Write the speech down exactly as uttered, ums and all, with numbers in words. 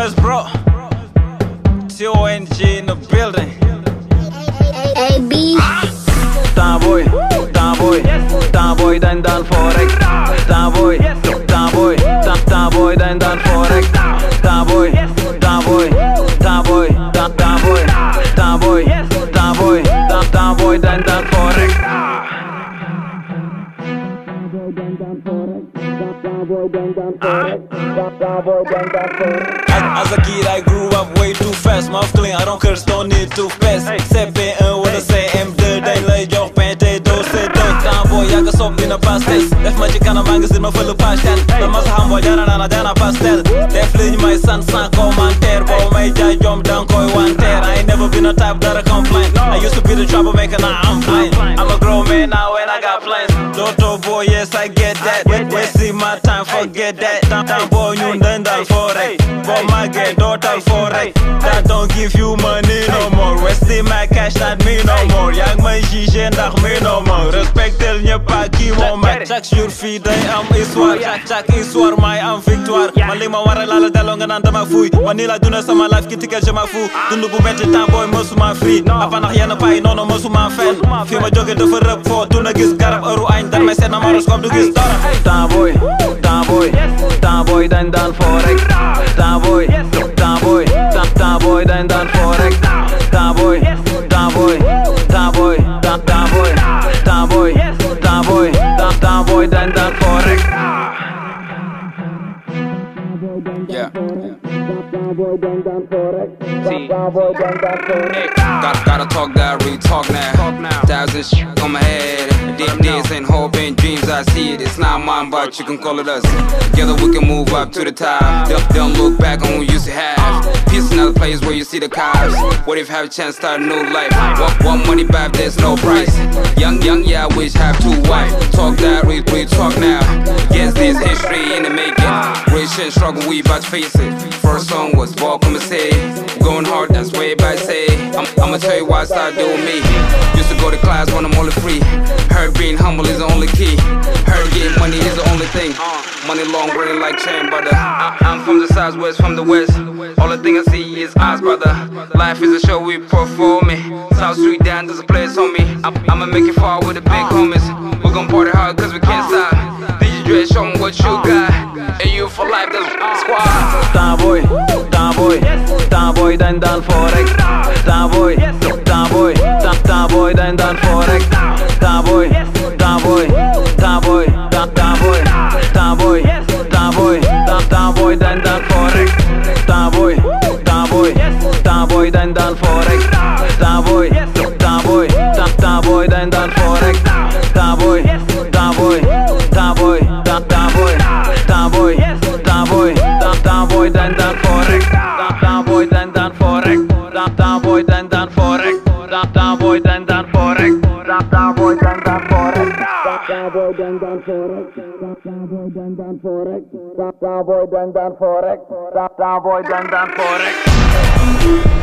Us bro, T O N G in the building. A B. Starboy, Starboy, Starboy dan dan forex. Starboy, Starboy, Starboy dan dan forex. Starboy, Starboy, Starboy, Starboy, Starboy, Starboy, Starboy dan dan forex. As a kid I grew up way too fast. Mouth clean, I don't curse, don't need toothpaste. C P one wala C M two dañ lay jox pente doo seddoo. Starboy yàgg sopp dina pastel. Def ma ci kanam magasin ma fël pastel. Dama sa xam boo jana nana jana pastel. Def li ñu may sant sans commentaire. Boo may jaay jom dang koy wanteer. I ain't never been a type that I complain. I used to be the troublemaker, now I'm fine. I'm a grown man now and I got plans. Doto boy, yes I get that. When see my time, forget that. Starboy ñun dañ dal forex. Boo màggee dootal forex. That don't give you money no more. Wasting my cash, not me no more. Yaa ngi may jugé ndax me no more. Respectel ñëpp ak kii moo mag. Chaque jour fii day am histoire. Chaque histoire may am victoire. Man li ma war a laala delloo nga naan dama fuuy. Man nii la duna sama life ki ticket je ma fous. Dund bu metti Starboy mësuma free. Apa ndax yenn pay noonu mësuma fen. Fi ma jóge dafa rëb foo tuna gis garab heure añ dan may seet na horoscope du gis dara. Starboy, Starboy, Starboy dañ daan forex. Starboy, Starboy, Starboy dañ daan forex. Starboy, Starboy, Starboy, Starboy, Starboy, Starboy, Starboy dañ daan forex. Yeah. See, gotta, gotta talk that real talk now. Thousand shit on my head. Deep days and hope and dreams I see it. It's not mine, but you can call it us. Together we can move up to the top. Don't, don't look back on what we used to have. Peace in other place where you see the cars. What if you have a chance to start a new life? One, one money back, there's no price. Young, young, yeah, I wish have two wives. Talk that real, real talk now. Guess this history in the making. Rich and struggle, we about to face it. First song was Welcome to Say. Going hard, that's way by say. I'm, I'ma tell you why I started doing me. Used to go to class when I'm only free. Heard being humble is the only key. Heard getting money is the only thing. Money long running like chain brother. I, I'm from the southwest, from the west. All the thing I see is eyes, brother. Life is a show we performing. South Street down, there's a place on me. I'm, I'ma make it far with the big homies. We're gon' party hard cause we can't stop. D J Dre, show 'em what you got. And you for life, that's squad. Starboy, Starboy, Starboy dañ daan forex. Starboy, Starboy, Starboy dañ daan forex. Starboy, Starboy, Starboy, Starboy, Starboy, Starboy, Starboy dañ daan forex. Starboy, Starboy, Starboy dañ daan forex. Starboy, Starboy, Starboy dañ daan forex. Starboy, Starboy, Starboy, Starboy, Starboy, Starboy, Starboy dañ daan forex. Starboy dañ daan forex. Starboy dañ daan forex. Starboy dañ daan forex. Starboy dañ daan forex. Starboy dañ daan forex. Starboy dañ daan forex. Starboy dañ daan forex. Starboy dañ daan forex.